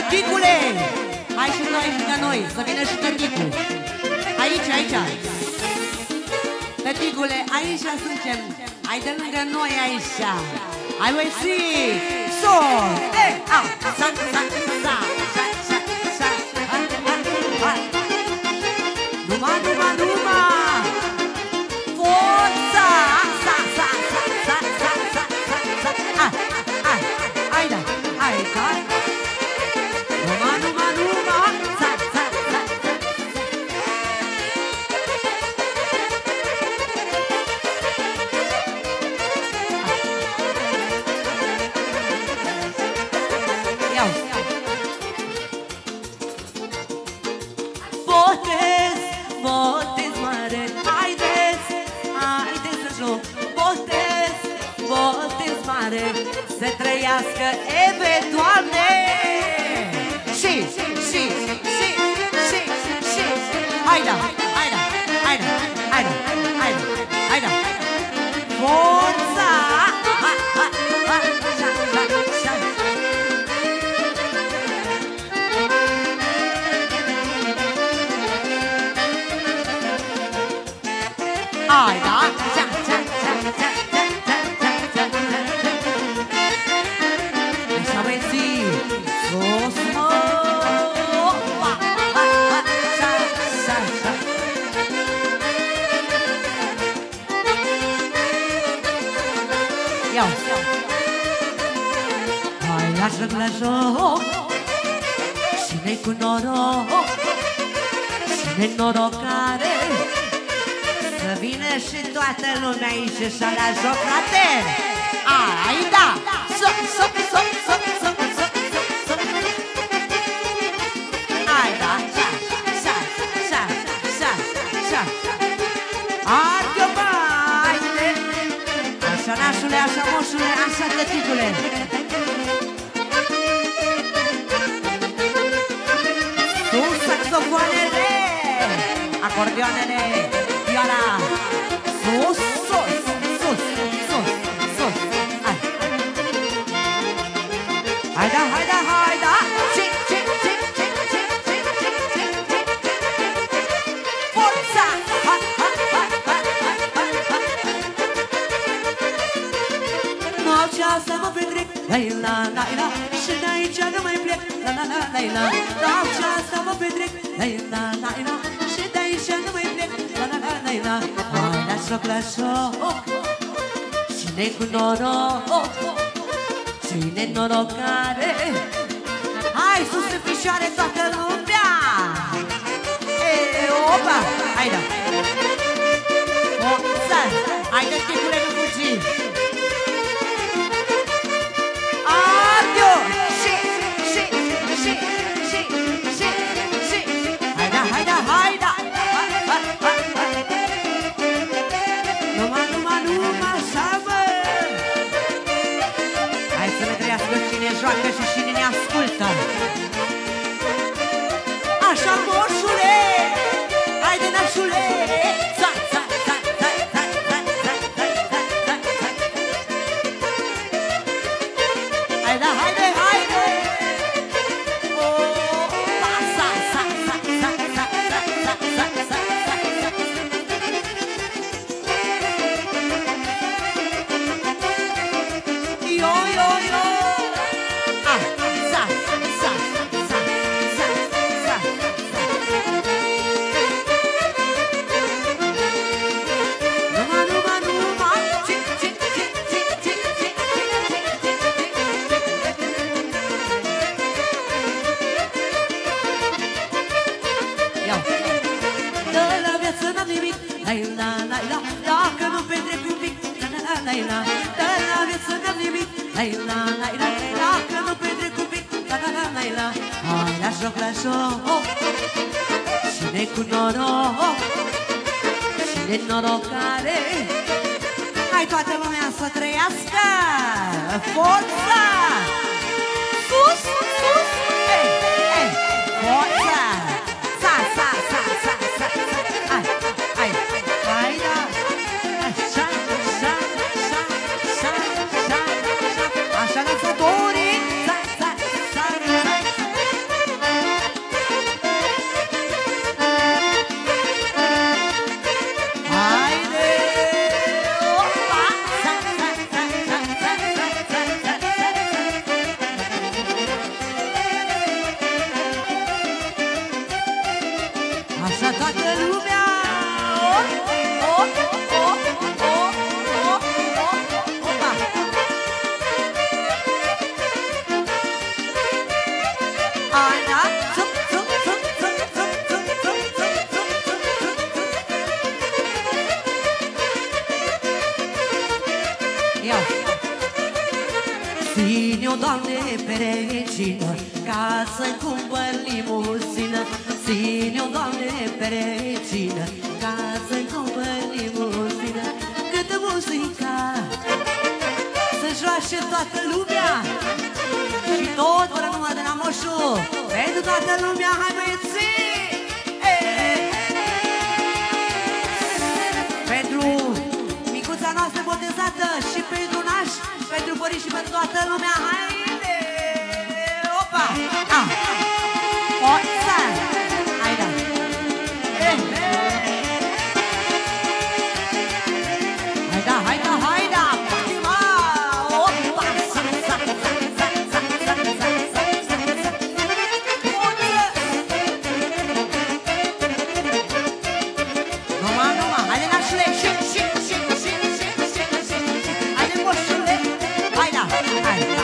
tăticule! Hai și noi lângă noi, să vină și tăticul. Aici, aici. Tăticule, aici suntem. Hai de lângă noi aici. Hai voi si! Sol! Au! Sa, sa, sa, sa, sa, sa, ha. Numai, numai, numai! Forța! Sa, sa, sa, sa, sa, sa, sa, sa, sa. Hai da, hai da. Numai, numai, numai! Sa, sa, sa, sa. Iau! Botez, botez mare, haideți, haideți să joc. Botez, botez mare, să trăiască Eve, Doamne! Și, haida, haida, haida, haida, haida, haida. Forța! Ha, ha, ha, șa, șa, șa. Haida, șa, șa, șa, șa, șa, șa, șa, șa, șa. Așa băieții, sus, mă! Ha, ha, ha, șa, șa, șa. Iau! Hai la joc, la joc, cine-i cu noroc, cine-i norocare, să vină și toată lumea aici și la joc, frate! Ai, da! Soc, soc, soc, soc, soc, soc, soc, soc. Ai, da! Șa, șa, șa, șa, șa, șa. Arde-o, haide! Așa, nașule, așa, moșule, așa, tăticule! Sus, saxofoanele! Acordioanele! Viola! Sus, sus, sus, sus, sus! Hai! Haida, haida, haida! Cic, cic, cic, cic, cic, cic, cic, cic, cic, cic! Forța! Ha, ha, ha, ha, ha, ha, ha! Noaptea asta mă petrec, la, la, la, și de aici nu mai plec, la, la, la, la, la. Noaptea asta mă petrec, la, la, la, și de aici nu mai plec, la, la, la, la, la. Hai la joc, la joc, cine-i cu noroc, cine-i norocare. Hai sus în picioare toată lumea! Opa! Hai da! Forța! Hai de ticule, nu fugi! Arde-o! Și! Haida, haida, haida! Numai, numai, numai așa, mă! Hai să ne trăiască cine joacă și cine ne ascultă! Așa, moșule! Haide, nașule! Za, za, za, za, za, za, za, za, za, za, za. Haide, haide, haide! Opa, sa, sa, sa, sa, sa, sa, sa, sa, sa, sa. Yo, yo, yo! Ah, sa, sa, sa, sa, sa, sa. Numai, numai, numai! Cic, cic, cic, cic, cic, cic, cic, cic, cic. Iau! De la viață n-am nimic, la, la, la, dacă nu petrec un pic, la, la, la, la. De la viață n-am nimic, la, la, la, la, dacă nu petrec un pic, la, la, la, la, la. Hai la joc, la joc, cine-i cu noroc, cine-i norocare. Hai toată lumea să trăiască! Forța! Sus, sus! Forța! Sa, sa, sa, sa, sa, sa! Hai, hai, hai, da! Așa, așa, așa, așa, așa, așa! Așa, dansatorii! Sa, sa, sa, sa! Ține-o, Doamne, pe regină, ca să-i cumpăr limuzină. Ține-o, Doamne, pe regină, ca să-i cumpăr limuzină. Câtă muzica să joace toată lumea și tot fără număr de la moșu. Pentru toată lumea, hai băieții! Pentru micuța noastră botezată și pentru naș, pentru părinți și pentru toată lumea, haide! Opa! Forța! Haide! Haida, haida, haida! Fatima! Opa! Numai, haide, nașule! Haide, moșule! Haida! Haida!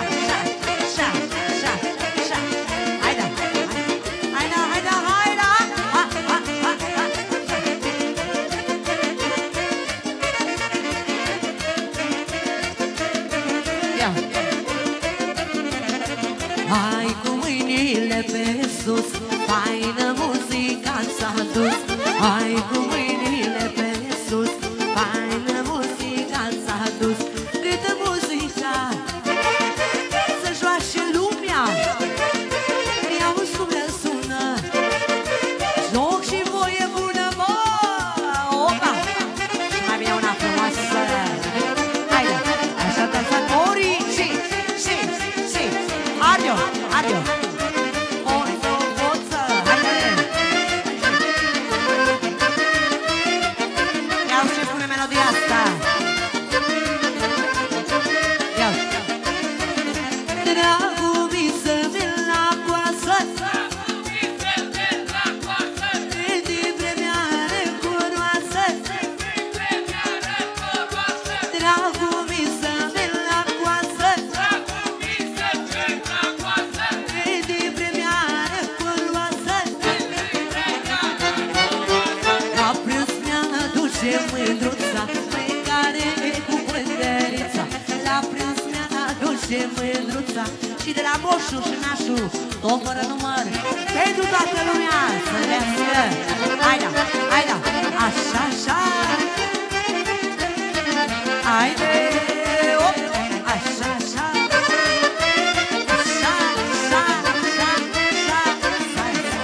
Haida! Haida, haida, haida! Hai cu mâinile pe sus, faină muzica s-a dus. Hai cu mâinile pe sus, faină muzica s-a dus. Câtă muzica să joace lumea, i-auzi cum le sună, joc și voie bună, bă! Opa! Și mai bine una frumoasă. Haide, așa dansatori și Adio, adio. Oțo, oță, haide. Iau ce pune melodia asta. Iau. Dragul mi să vin la coasă, din vremea recuroasă. Dragul mi să vin la coasă, din vremea recuroasă. La prânz mi-a aduce mândruța, pe care cu pânderița. La prânz mi-a aduce mândruța, și de la moșul și nașul, tot fără număr, pentru toată lumea să rească. Haida, haida, așa, așa. Haide, op, așa, așa. Așa, așa, așa, așa, așa.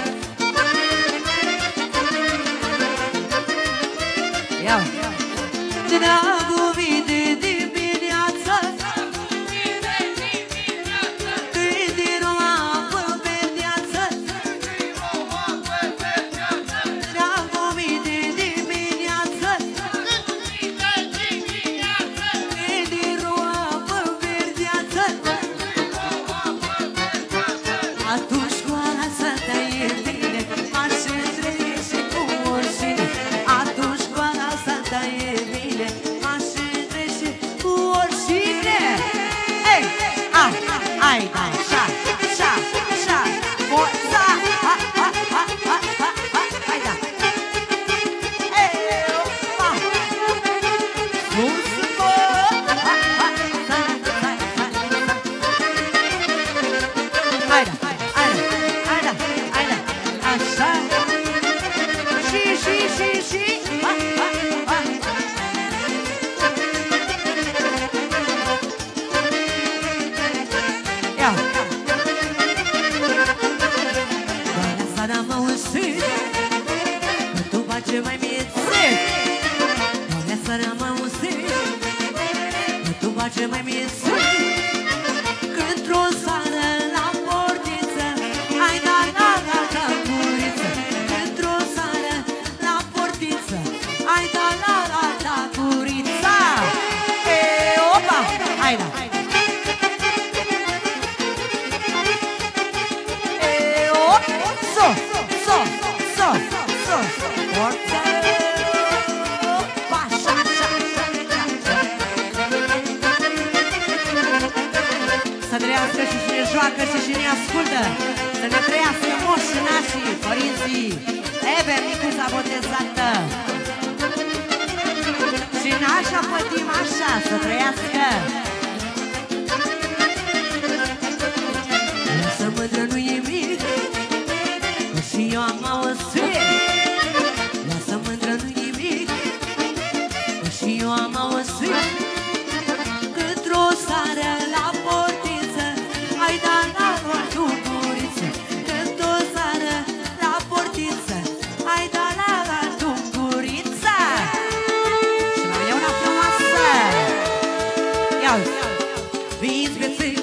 Iau. Dragul vii de dimineață, când din apă pe viață. Dragul vii de dimineață, când din apă pe viață. Atunci cu asta te-ai bine, m-aș întrece cu oricine. Atunci cu asta te-ai bine, m-aș întrece cu oricine. Ei, ai, așa, așa, așa, forța, hai da. Ei, opa, sus, bă, hai da, așa, și, ia. Doamne, s-a mă usit, că tu face mai miețit. Doamne, s-a mă usit, că tu face mai miețit. Că-ntr-o seară la portiță, ai da, guriță. Că-ntr-o seară la portiță, ai da, gurița. E, opa, hai da. Forța! Așa, așa, așa. Să trăiască și cine joacă și cine ascultă. Să ne trăiască moșii nașii, părinții. Ebe, micuța botezată. Și nașa pătim așa, să trăiască.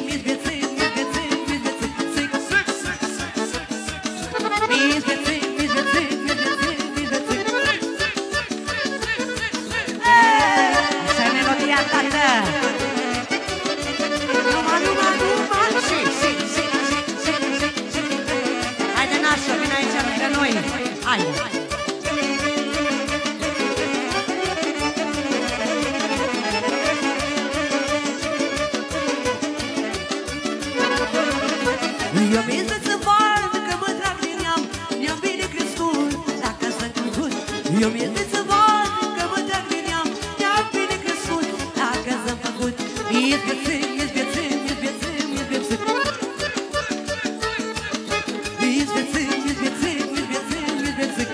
Eu mi-s să văd că mă trag din neam, ne-am bine crescut, dacă sunt crescut. Eu mi-s să văd că mă trag din neam, ne-am bine crescut, dacă sunt făcut. Mi-s viețând, mi-s viețând, mi-s viețând, mi-s viețând. Mi-s viețând, mi-s viețând, mi-s viețând, mi-s viețând.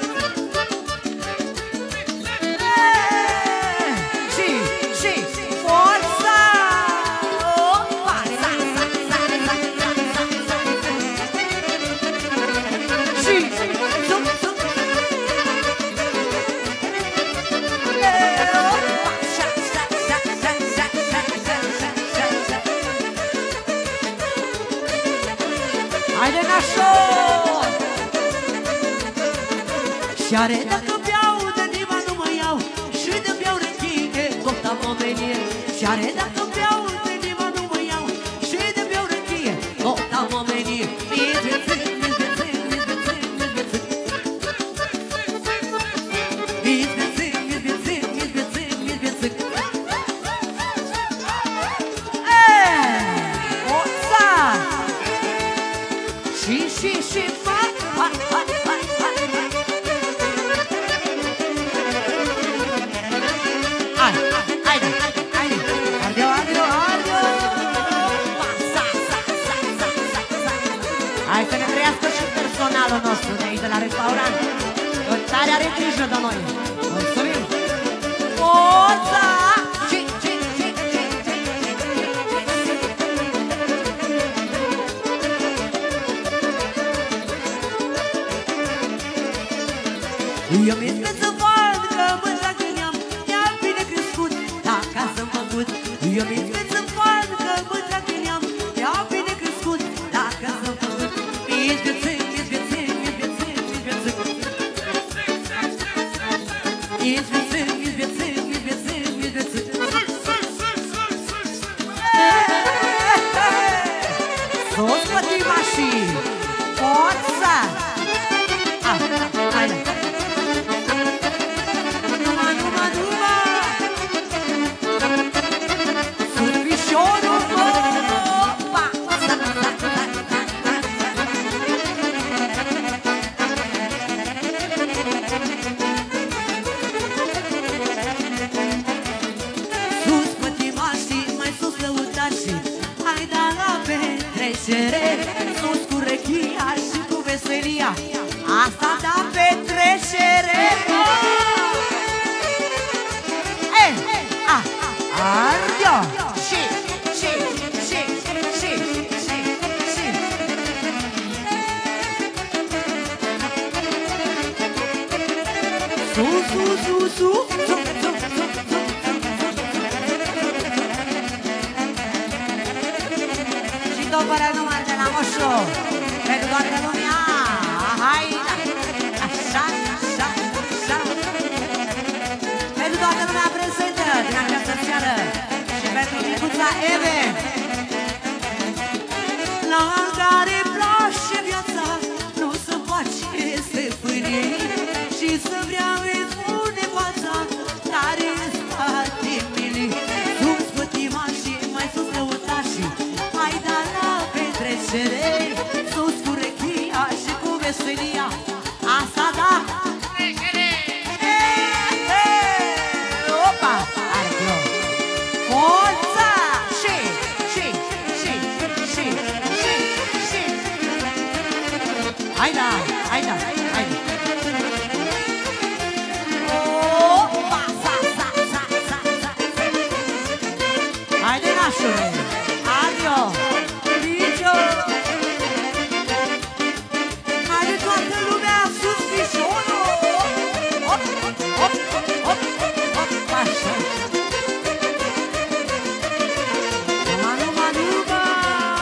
Și, forța! Haide, nașo! Și are dacă beau, de nima nu mă iau, și de beau răchie, tot am omenie. Și are dacă beau, de nima nu mă iau, și de beau răchie, tot am omenie. Mi-s viețând, mi-s viețând, mi-s viețând, mi-s viețând. Mi-s viețând, mi-s viețând, mi-s viețând, mi-s viețând. Oța! Și, fa, fa, fa, fa, fa. Haide, arde-o, arde-o, arde-o. Hai să ne trăiască și personalul nostru de aici, de la restaurant. Tot tare are grijă de noi. Mulțumim! Forța! Eu mi-s să văd că mă trag din neam, ne-am bine crescut, dacă sunt făcut. Eu mi-s să văd că mă trag din neam, ne-am bine crescut, dacă sunt făcut. Mi-s viețând, mi-s viețând, mi-s viețând, mi-s viețând. Mi-s viețând, mi-s viețând, mi-s viețând, mi-s viețând. Sus, pătimașii! Forța! Haide! Sus cu rechia și cu veselia, asta da petrecere. Arde-o! Și Su și tot fără număr de la moșu, pentru toată lumea. Haide! Așa. Pentru toată lumea prezentă din această seară și pentru micuța Eve, la care place viața, nu se face stăpânii și să vreau îi spune fața, care e spate milii. Sus pătimașii, mai sus lăutașii, hai da la petrecere, sus cu rechia și cu veselia, asta da. Opa! Arde-o! Forța! Și! Haida! Opa! Haide, nașule! Arde-o! Ridice-o! Haide toată lumea sus pișonul! Hop! Așa! Numai!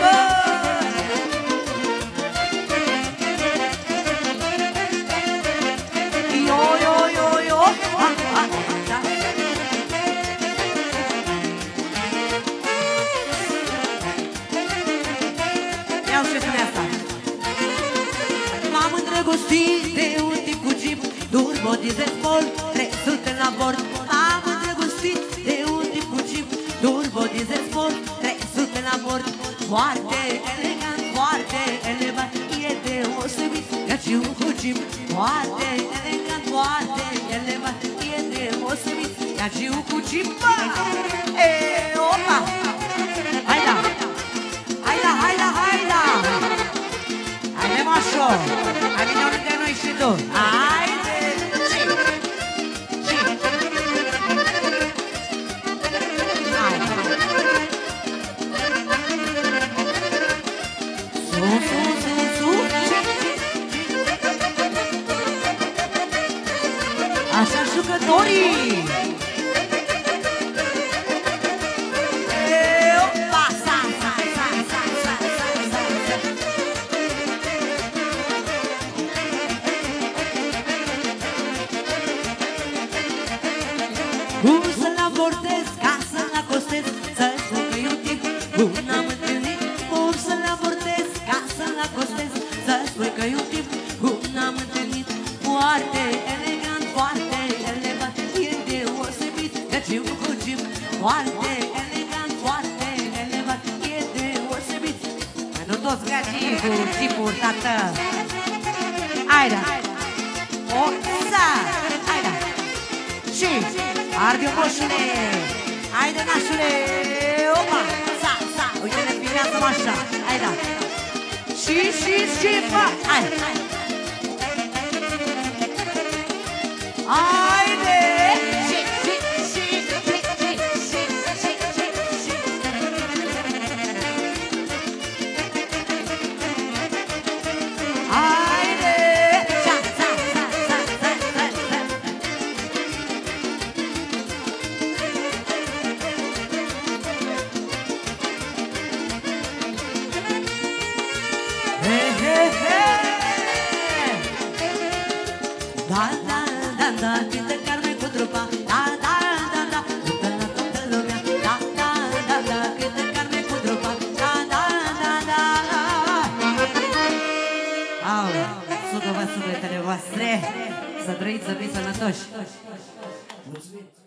Iau și spune asta. M-am îndrăgostit de un tip cu jeep turbo diesel sport 300 la bord. M-am îndrăgostit de un tip cu jeep turbo diesel sport 300 la bord. Foarte elegant, foarte elevat, e deosebit ca și un cu jeep. Foarte elegant, foarte elevat, e deosebit ca și un cu jeep. Opa! Hai da! Hai da, hai da, hai da! Haide, mașo! Hai vine unul de noi și tu! Haide! Și! Haide! Su! Așa jucătorii! Cum să-l abordez, ca să-l acostez, să-i spun că eu tip cum n-am întâlnit. Cum să-l abordez, ca să-l acostez, să-i spun că eu tip cum n-am întâlnit. Foarte elegant, foarte elevat, e deosebit, căci eu cu jeep. Foarte elegant, foarte elevat, e deosebit. Nu toți gătii cu jeep-uri, tată. Haide! Oța! Haide! Și... Arde-o, moșule! Haide, nașule! Opa! Sa! Uite-ne, filmează-mă așa! Hai da! Și, fa! Hai! Haide! Da, cântă Carmen cu trupa. Da, cântă la toată lumea. Da, cântă Carmen cu trupa. Da. Au, sugă-vă sufletele voastre. Să trăiți, să fiți sănătoși. Mulțumim!